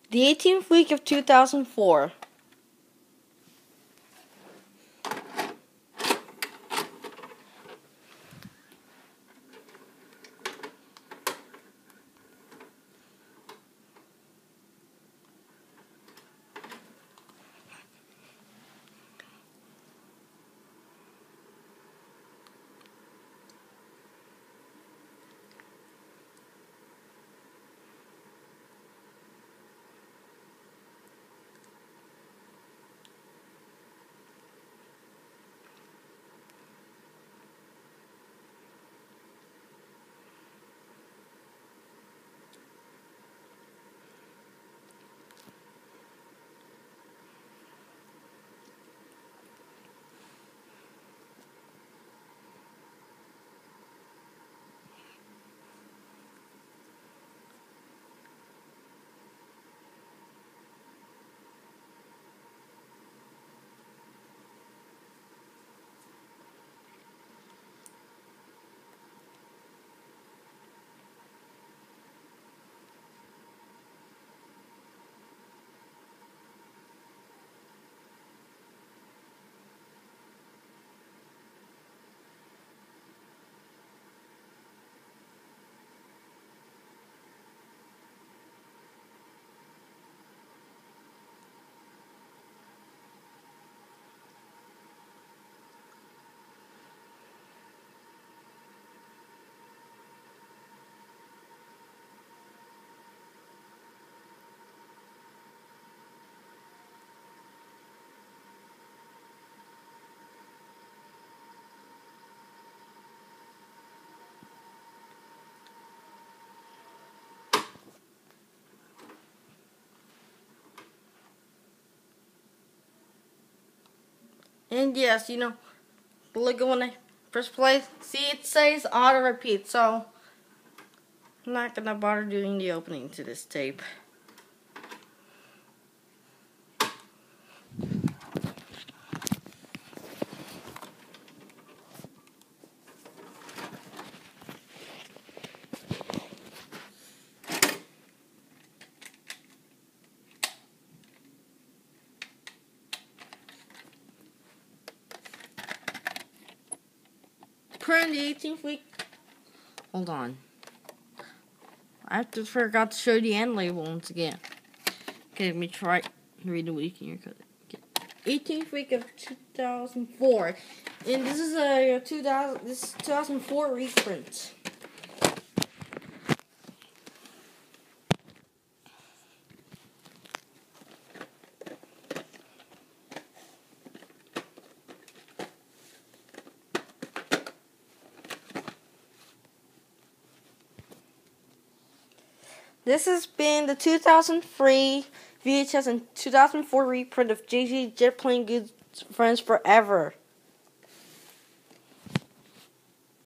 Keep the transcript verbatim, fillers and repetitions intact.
The eighteenth week of two thousand four. And yes, you know, look at when I press play, see it says auto repeat, so I'm not gonna bother doing the opening to this tape. Current the eighteenth week. Hold on. I have to forgot to show the end label once again. Okay, let me try to read the week in your code. Okay. eighteenth week of two thousand four, and this is a two thousand this two thousand four reprint. This has been the two thousand three V H S and two thousand four reprint of Jay Z Jet Plane Good Friends Forever.